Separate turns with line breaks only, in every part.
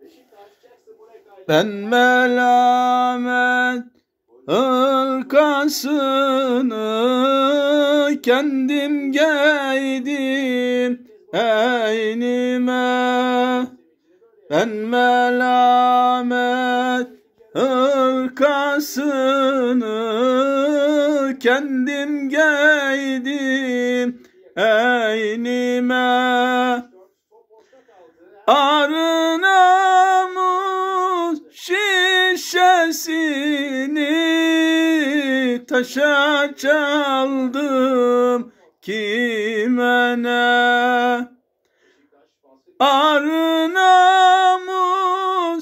Ben melamet hırkasını kendim giydim eynime. Ben melamet hırkasını kendim giydim eynime. Arı namus şişesini taşa çaldım kime ne? Arı namus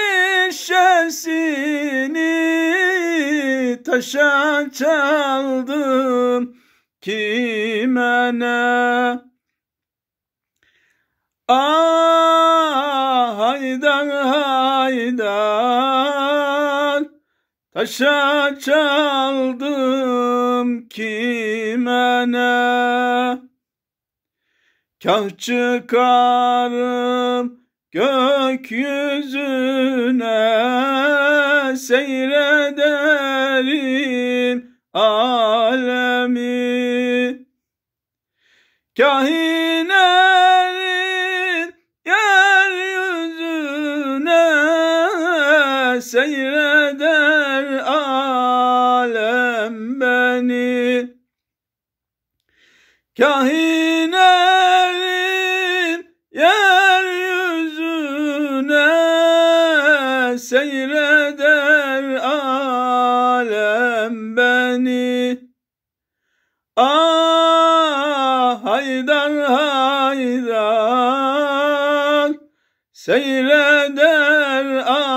şişesini taşa çaldım kime ne? Ah haydar haydar taşa çaldım kime ne? Kah çıkarım gökyüzüne seyrederim alemi. Kah inerim yeryüzüne seyreder alem beni. Kah inerim yeryüzüne seyreder alem beni. Ah haydar haydar seyreder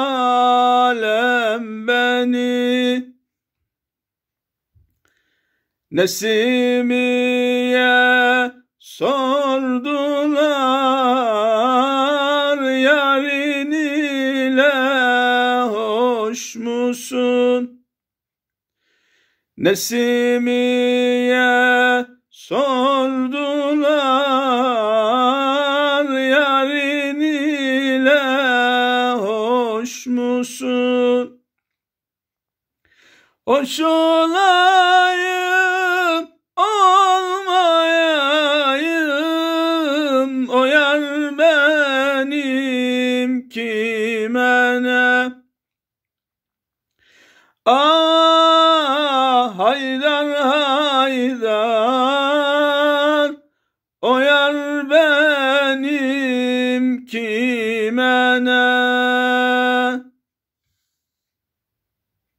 alem beni. Nesimiye sordular yarın ile hoş musun? Nesimiye sordular yarın ile hoş musun? Hoş olayım olmayayım o yar benim kime ne? Ah haydar haydar o yar benim kime ne?